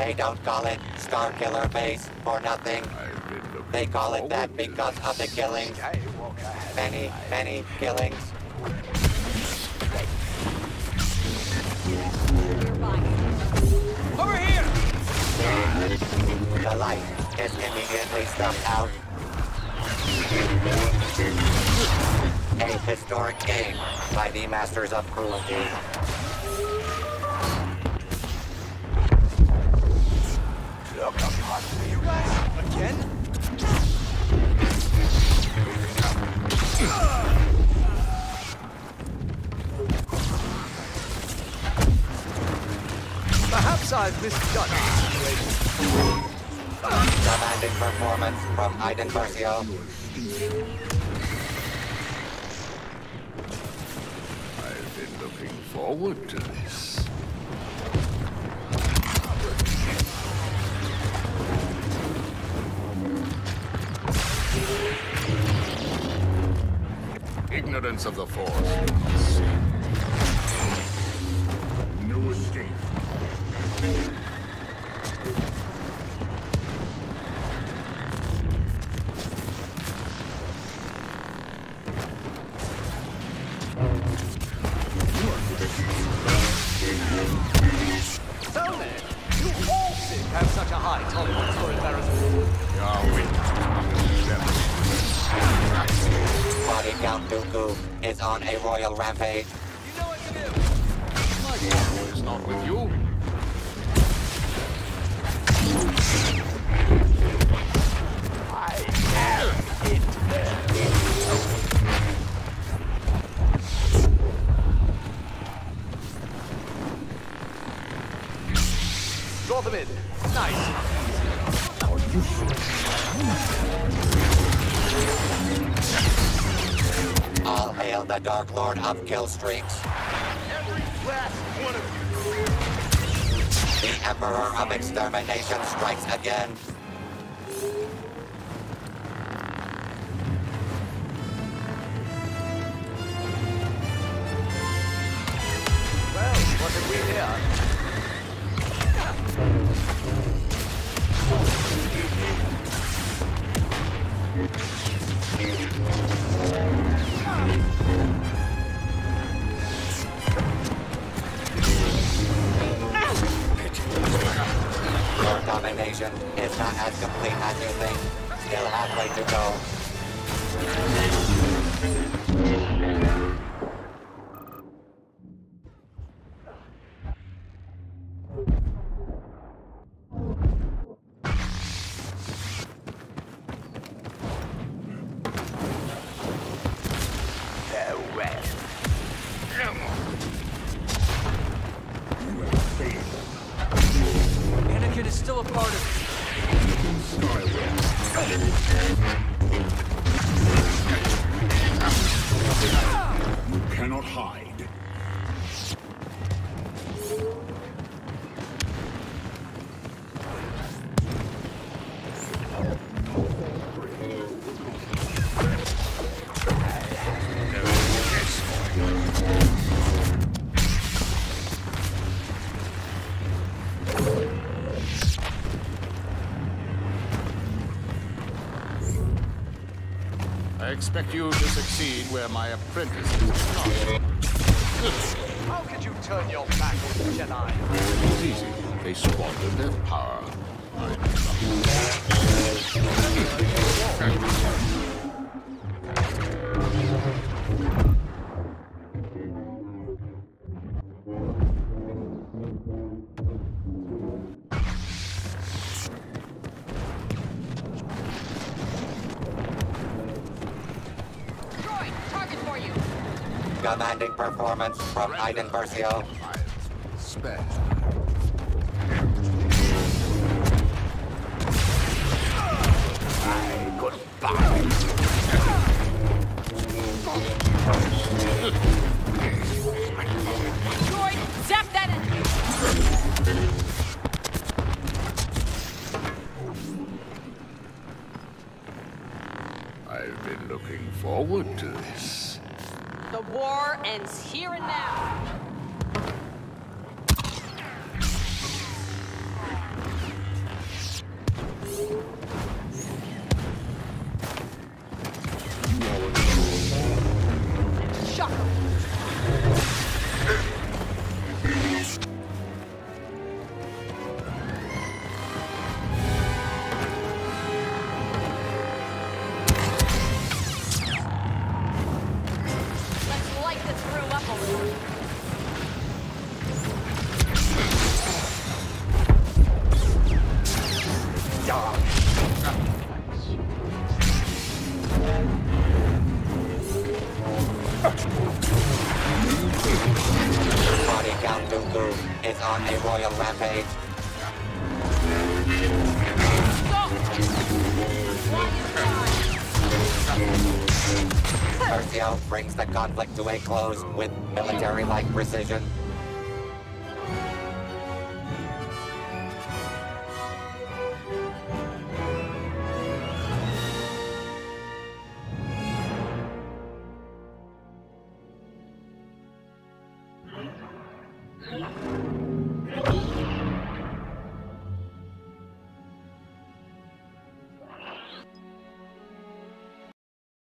They don't call it Starkiller Base for nothing. They call it that because of the killings. Many, many killings. Over here! The light is immediately stumped out. A historic game by the masters of cruelty. Look upon you guys again? Perhaps I've misjudged the situation. Commanding performance from Iden Versio. I've been looking forward to this. Ignorance of the Force. No escape. So then, you all sick have such a high tolerance for embarrassment. Body Count Dooku is on a royal rampage. You know what to do. My power is not with you. I am it. Draw them in. Nice. All hail the Dark Lord of Kill Streaks. Every last one of you. The Emperor of Extermination strikes again. Well, what did we hear? Your domination is not as complete as you think. Still halfway to go. Anakin is still a part of You cannot hide. I expect you to succeed where my apprentice is not. How could you turn your back on the Jedi? It's easy. They squandered their power. Commanding performance from Iden Versio. Spare. Droid, zap that enemy! I've been looking forward to this. The war ends here and now. Body Count Dooku is on a royal rampage. Tercio brings the conflict to a close with military-like precision.